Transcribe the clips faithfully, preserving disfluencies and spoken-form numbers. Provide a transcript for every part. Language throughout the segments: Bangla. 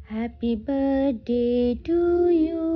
Happy birthday to you.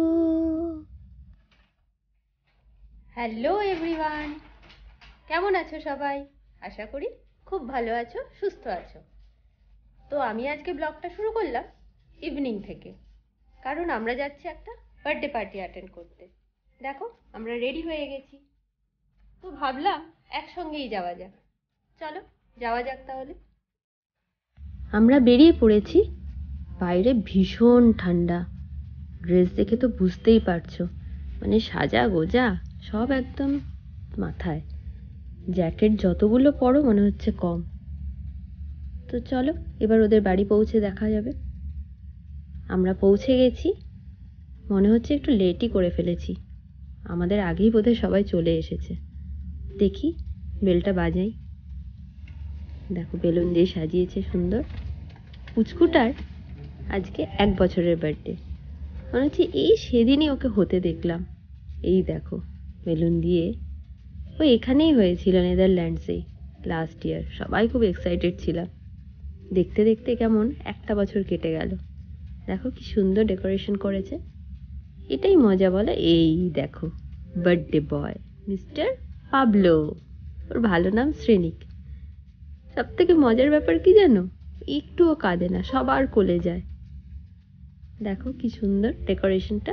Hello everyone, কেমন আছো সবাই? আশা করি খুব ভালো আছো, সুস্থ আছো। তো আমি আজকে ব্লগটা শুরু করলাম ইভিনিং থেকে, কারণ আমরা যাচ্ছি একটা বার্থডে পার্টি অ্যাটেন্ড করতে। দেখো আমরা রেডি হয়ে গেছি, তো ভাবলাম একসঙ্গেই যাওয়া যাক। চলো যাওয়া যাক তাহলে। আমরা বেরিয়ে পড়েছি। বাইরে ভীষণ ঠান্ডা, ড্রেস দেখে তো বুঝতেই পারছো, মানে সাজা গোজা সব একদম মাথায়, জ্যাকেট যতগুলো পরো মনে হচ্ছে কম। তো চলো এবার ওদের বাড়ি পৌঁছে দেখা যাবে। আমরা পৌঁছে গেছি, মনে হচ্ছে একটু লেটই করে ফেলেছি, আমাদের আগেই বোধহয় সবাই চলে এসেছে। দেখি বেলটা বাজাই। দেখো বেলুন দিয়ে সাজিয়েছে সুন্দর। পুচকুটার আজকে এক বছরের বার্থডে, মনে হচ্ছে এই সেদিনই ওকে হতে দেখলাম। এই দেখো বেলুন দিয়ে, ও এখানেই হয়েছিল নেদারল্যান্ডসেই লাস্ট ইয়ার। সবাই খুব এক্সাইটেড ছিলাম। দেখতে দেখতে কেমন একটা বছর কেটে গেল। দেখো কি সুন্দর ডেকোরেশন করেছে, এটাই মজা বলো। এই দেখো বার্থডে বয় মিস্টার পাবলো, ওর ভালো নাম শ্রেনিক। সব থেকে মজার ব্যাপার কি জানো, একটুও কাঁদে না, সবার কোলে যায়। দেখো কি সুন্দর ডেকোরেশনটা।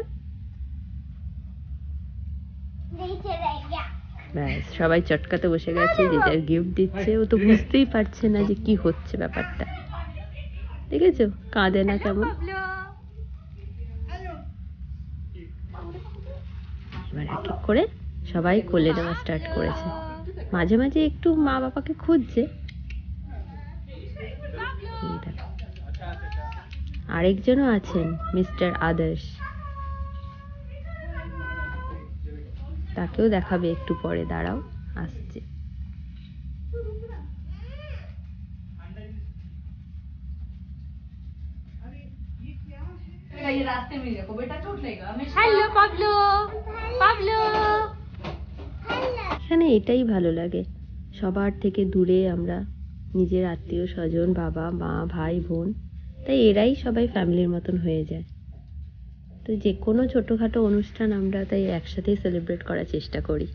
ব্যাস সবাই চটকাতে বসে গেছে, যে যার গিফট দিচ্ছে। ও তো বুঝতেই পারছে না যে কি হচ্ছে ব্যাপারটা। দেখেছো কাঁদে না কেমন। এবার এক এক করে সবাই কোলে নেওয়া স্টার্ট করেছে। মাঝে মাঝে একটু মা বাবাকে খুঁজছে। আরেকজনও আছেন মিস্টার আদর্শ, তাকেও দেখাবে একটু পরে, দাঁড়াও আসছে। Hello Pablo, Pablo. এখানে এটাই ভালো লাগে, সবার থেকে দূরে আমরা, নিজের আত্মীয় স্বজন, বাবা মা ভাই বোন, তাই এরাই সবাই ফ্যামিলির মতন হয়ে যায়। তো যে কোনো ছোটোখাটো অনুষ্ঠান আমরা তাই একসাথেই সেলিব্রেট করার চেষ্টা করি।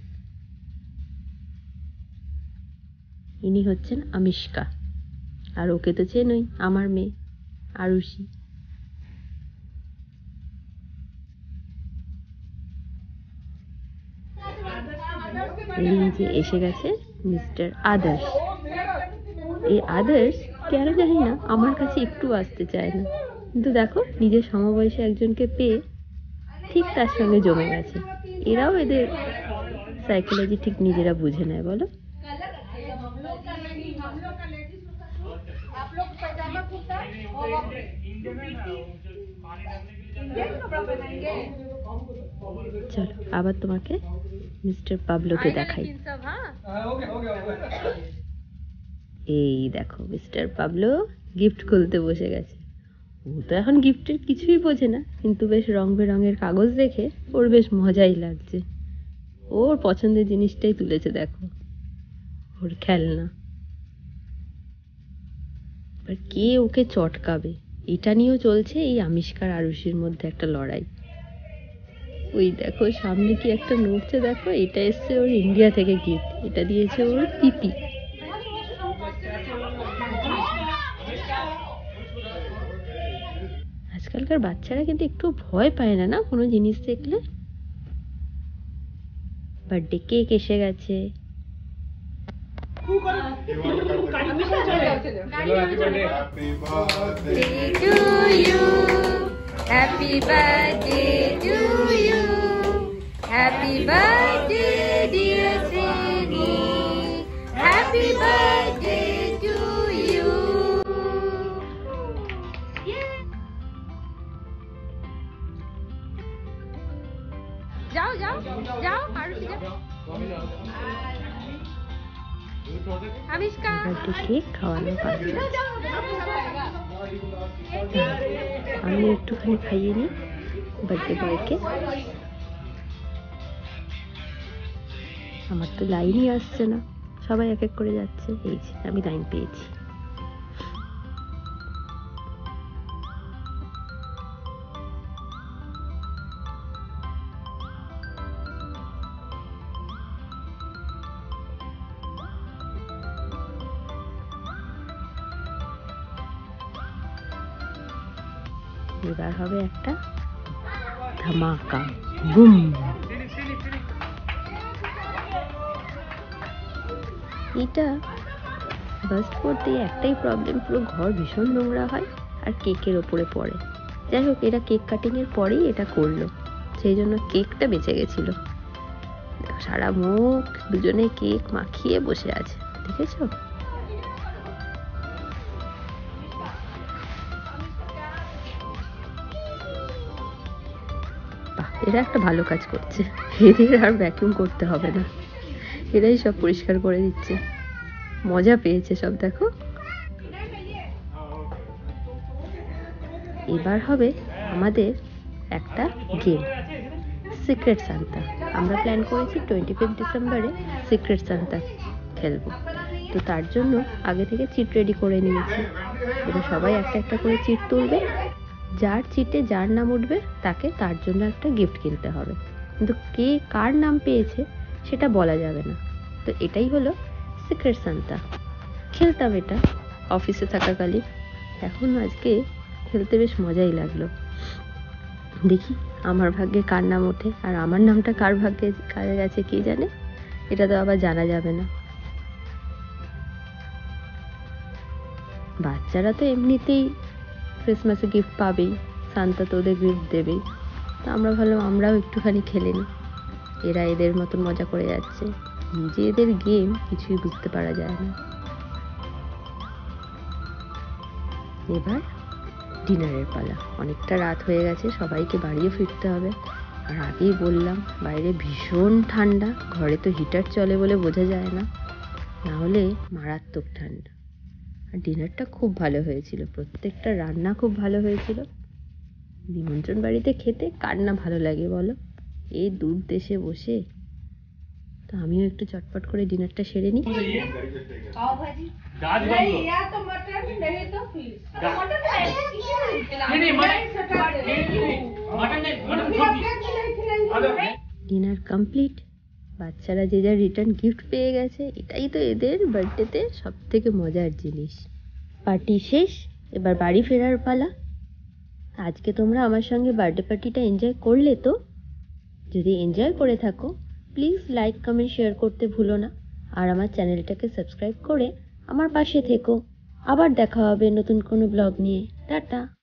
ইনি হচ্ছেন আমিষ্কা, আর ওকে তো চেনই, আমার মেয়ে আরুষি। এই যে এসে গেছে মিস্টার আদর্শ। এই আদর্শ কেন জানি না আমার কাছে একটু আসতে চায় না, কিন্তু দেখো নিজের সমবয়সী একজনকে পেয়ে ঠিক তার সঙ্গে জমে গেছে। এরাও এদের সাইকোলজি ঠিক নিজেরা বুঝে নেয় বলো। চলো আবার তোমাকে মিস্টার পাবলোকে দেখাই। এই দেখো মিস্টার পাবলো গিফট খুলতে বসে গেছে। ও তো এখন গিফটের কিছুই বোঝে না, কিন্তু বেশ রং বেরঙের কাগজ দেখে ওর বেশ মজাই লাগছে। ওর পছন্দের জিনিসটাই তুলেছে, দেখো ওর খেলনা। এবার কে ওকে চটকাবে এটা নিয়েও চলছে এই আমিষ্কার আরুষির মধ্যে একটা লড়াই। ওই দেখো সামনে কি একটা নড়ছে, দেখো এটা এসছে ওর ইন্ডিয়া থেকে গিফট, এটা দিয়েছে ওর পিপি। আজকালকার বাচ্চারা কিন্তু একটু ভয় পায় না, না কোনো জিনিস দেখলে। বার্থডে কেক এসে গেছে। Happy birthday to you, happy birthday dear Shreni, happy birthday to you. যাও যাও যাও আরুষি যাও। আমিষ্কা কেক খাওয়ানো পাচ্ছে, আমি একটুখানি খাইয়ে নিই বার্থডে বয়কে। আমার তো লাইনই আসছে না, সবাই এক এক করে যাচ্ছে। এই যে আমি লাইন পেয়েছি। এবার হবে একটা ধামাকা, বুম। এটা বাস্ট করতে একটাই প্রবলেম, পুরো ঘর ভীষণ নোংরা হয় আর কেকের ওপরে পড়ে। যাই হোক, এরা কেক কাটিং এর পরেই এটা করলো, সেই জন্য কেকটা বেঁচে গেছিল। সারা মুখ দুজনে কেক মাখিয়ে বসে আছে, দেখেছো? এরা একটা ভালো কাজ করছে, এদের আর ভ্যাকুয়াম করতে হবে না, এরাই সব পরিষ্কার করে দিচ্ছে। মজা পেয়েছে সব, দেখো। এবার হবে আমাদের একটা গেম, সিক্রেট সান্তা। আমরা প্ল্যান করেছি টোয়েন্টি ফিফথ ডিসেম্বরে সিক্রেট সান্তা খেলবো। তো তার জন্য আগে থেকে চিট রেডি করে নিয়েছি। এবার সবাই একটা একটা করে চিট তুলবে, যার চিটে যার নাম উঠবে তাকে তার জন্য একটা গিফট কিনতে হবে, কিন্তু কে কার নাম পেয়েছে সেটা বলা যাবে না। তো এটাই হলো সিক্রেট সান্তা। খেলতাম এটা অফিসে থাকাকালীন, এখন আজকে খেলতে বেশ মজাই লাগলো। দেখি আমার ভাগ্যে কার নাম ওঠে, আর আমার নামটা কার ভাগ্যে কার গেছে কে জানে, এটা তো আবার জানা যাবে না। বাচ্চারা তো এমনিতেই ক্রিসমাসে গিফট পাবেই, সান্তা তো ওদের গিফট দেবেই। তো আমরা ভাবলাম আমরাও একটুখানি খেলে নিই। এরা এদের মতন মজা করে যাচ্ছে, নিজে এদের গেম কিছুই বুঝতে পারা যায় না। এবার ডিনারের পালা, অনেকটা রাত হয়ে গেছে, সবাইকে বাড়িও ফিরতে হবে। আর আগেই বললাম বাইরে ভীষণ ঠান্ডা, ঘরে তো হিটার চলে বলে বোঝা যায় না, না হলে মারাত্মক ঠান্ডা। আর ডিনারটা খুব ভালো হয়েছিল, প্রত্যেকটা রান্না খুব ভালো হয়েছিল। নিমন্ত্রণ বাড়িতে খেতে কার না ভালো লাগে বলো, এই দূর দেশে বসে। তো আমিও একটু চটপট করে ডিনারটা সেরে নিই। ডিনার কমপ্লিট, বাচ্চারা যে যা রিটার্ন গিফট পেয়ে গেছে, এটাই তো এদের বার্থডেতে সব থেকে মজার জিনিস। পার্টি শেষ, এবার বাড়ি ফেরার পালা। আজকে তোমরা আমার সঙ্গে বার্থডে পার্টিটা এনজয় করলে তো? যদি এনজয় করে থাকো প্লিজ লাইক কমেন্ট শেয়ার করতে ভুলো না, আর আমার চ্যানেলটাকে সাবস্ক্রাইব করে আমার পাশে থেকো। আবার দেখা হবে নতুন কোনো ব্লগ নিয়ে। টাটা।